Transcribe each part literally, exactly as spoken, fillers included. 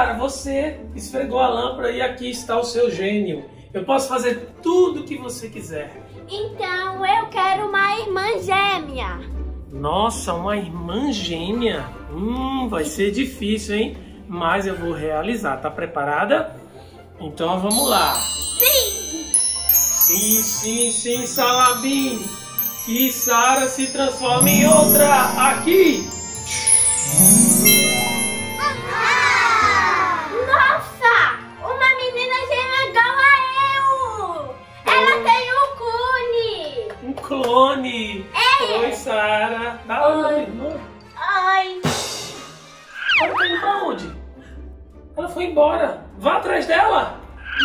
Sara, você esfregou a lâmpada e aqui está o seu gênio. Eu posso fazer tudo o que você quiser. Então eu quero uma irmã gêmea. Nossa, uma irmã gêmea? Hum, vai ser difícil, hein? Mas eu vou realizar. Tá preparada? Então vamos lá. Sim! Sim, sim, sim, Salabim. Que Sara se transforme em outra aqui. Nossa! Uma menina gêmea igual a eu! Ela tem um clone! Um clone. É. Oi, Sara. Dá lá pra irmã. Ai! Ela tá indo pra onde? Ela foi embora. Vá atrás dela.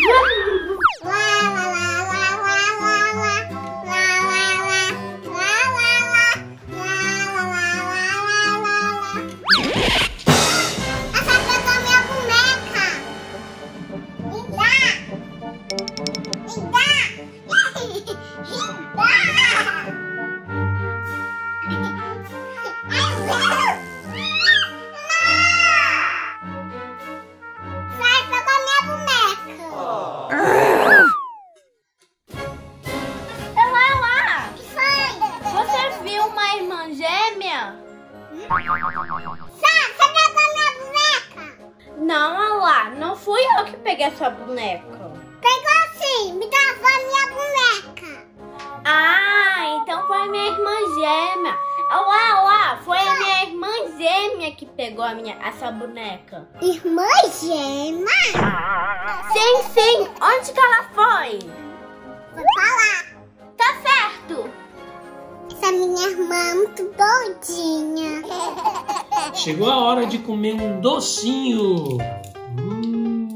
Não, Alá, não fui eu que peguei a sua boneca. Pegou sim, me dá a minha boneca. Ah, então foi a minha irmã gêmea. Alá, Alá, foi a minha irmã gêmea que pegou a, minha, a sua boneca. Irmã gêmea? Sim, sim, onde que ela foi? Foi pra lá. Tá certo. Essa minha irmã é muito doidinha. Chegou a hora de comer um docinho. Hum,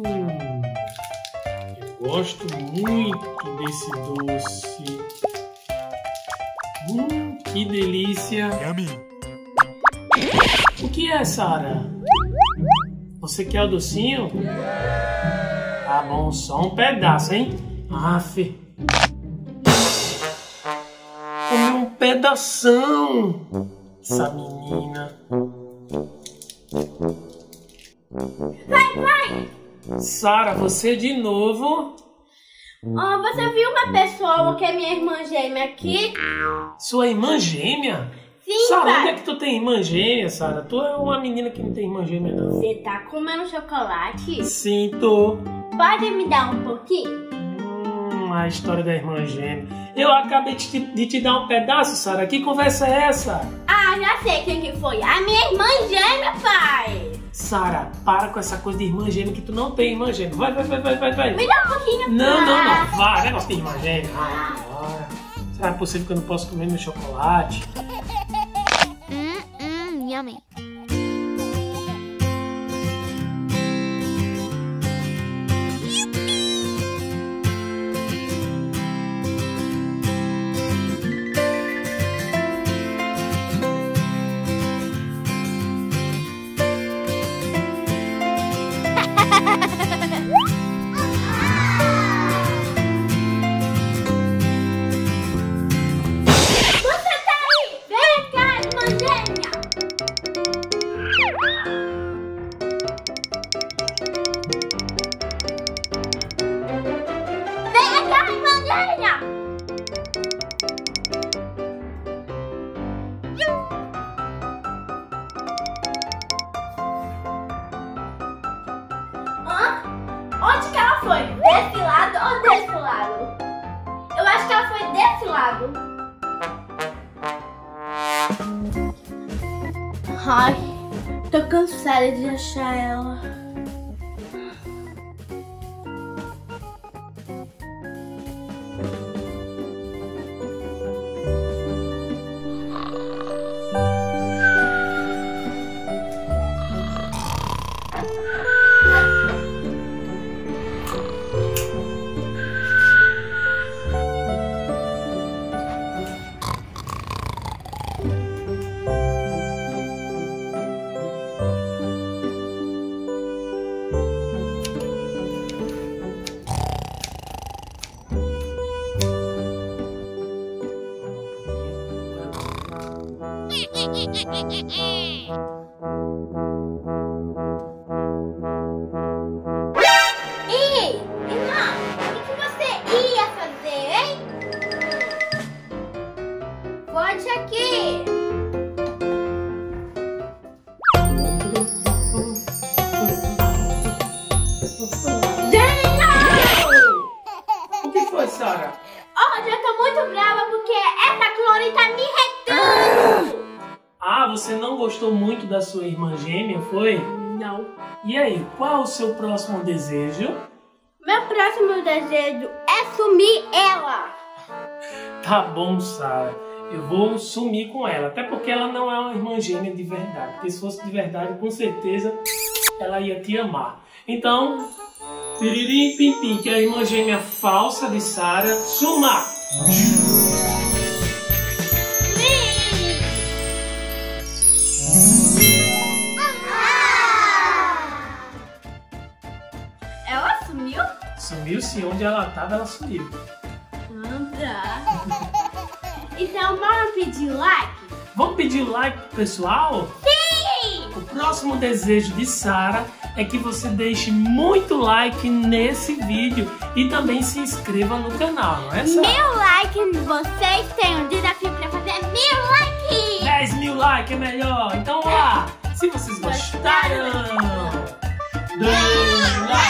eu gosto muito desse doce. Hum, que delícia. O que é, Sara? Você quer o docinho? Tá bom, só um pedaço, hein? Aff. Comi um pedação. Essa menina. Vai, vai. Sara, você de novo? Oh, você viu uma pessoa que é minha irmã gêmea aqui? Sua irmã gêmea? Sim, Sara, pai. onde é que tu tem irmã gêmea, Sara? Tu é uma menina que não tem irmã gêmea, não. Você tá comendo chocolate? Sim, tô. Pode me dar um pouquinho? Hum, a história da irmã gêmea. Eu acabei de te, de te dar um pedaço, Sara. Que conversa é essa? Ah, já sei quem que foi. A minha irmã gêmea, pai. Sara, para com essa coisa de irmã gêmea que tu não tem irmã gêmea. Vai, vai, vai, vai, vai, vai. Me dá um pouquinho. Não, não, Ah. não. Vai, negócio de irmã gêmea. Vai, vai. Será possível que eu não possa comer meu chocolate? Hum, hum, yummy. Você tá aí? Vem cá, irmã gêmea. Vem cá, irmã gêmea. Hã? Onde que ela foi? Desse lado ou desse lado? Eu acho que ela foi desse lado. Ai, tô cansada de achar ela. Ih, irmão, o que você ia fazer, hein? Volte aqui. O que foi, Sara? Hoje eu tô muito brava porque essa Clone tá me retando. Ah, você não gostou muito da sua irmã gêmea, foi? Não. E aí, qual o seu próximo desejo? Meu próximo desejo é sumir ela. Tá bom, Sara. Eu vou sumir com ela. Até porque ela não é uma irmã gêmea de verdade. Porque se fosse de verdade, com certeza ela ia te amar. Então, piririm pim pim, que é a irmã gêmea falsa de Sara, suma! Ela sumiu? Sumiu sim, onde ela estava, ela sumiu. Anda. Então bora pedir like? Vamos pedir like pro pessoal? Sim! O próximo desejo de Sara é que você deixe muito like nesse vídeo e também se inscreva no canal, não é, Sara? Mil likes, vocês têm um desafio pra fazer mil likes! dez mil likes é melhor, então lá! Se vocês gostaram, deixe like!